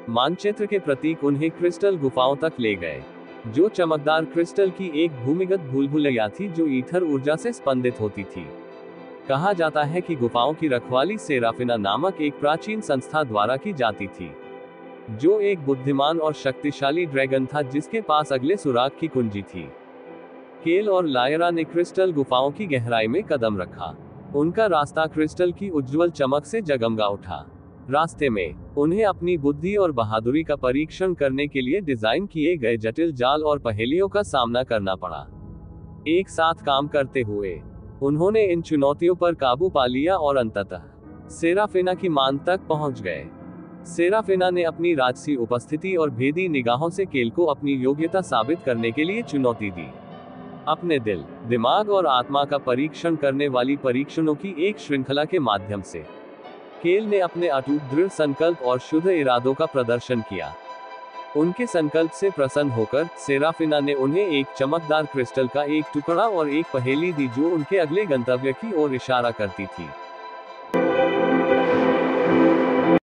मानचित्र के प्रतीक उन्हें क्रिस्टल गुफाओं तक ले गए, जो चमकदार क्रिस्टल की एक भूमिगत भूलभुलैया थी जो ईथर ऊर्जा से स्पंदित होती थी। कहा जाता है कि गुफाओं की रखवाली सेराफिना नामक एक प्राचीन संस्था द्वारा की जाती थी, जो एक बुद्धिमान और शक्तिशाली ड्रैगन था जिसके पास अगले सुराग की कुंजी थी। केल और लायरा ने क्रिस्टल गुफाओं की गहराई में कदम रखा। उनका रास्ता क्रिस्टल की उज्ज्वल चमक से जगमगा उठा। रास्ते में उन्हें अपनी बुद्धि और बहादुरी का परीक्षण करने के लिए डिजाइन किए गए जटिल जाल और पहेलियों का सामना करना पड़ा। एक साथ काम करते हुए उन्होंने इन चुनौतियों पर काबू पा लिया और अंततः सेराफिना की मान तक पहुंच गए। सेराफिना ने अपनी राजसी उपस्थिति और भेदी निगाहों से केल को अपनी योग्यता साबित करने के लिए चुनौती दी। अपने दिल, दिमाग और आत्मा का परीक्षण करने वाली परीक्षणों की एक श्रृंखला के माध्यम से केल ने अपने अटूट दृढ़ संकल्प और शुद्ध इरादों का प्रदर्शन किया। उनके संकल्प से प्रसन्न होकर सेराफिना ने उन्हें एक चमकदार क्रिस्टल का एक टुकड़ा और एक पहेली दी जो उनके अगले गंतव्य की ओर इशारा करती थी।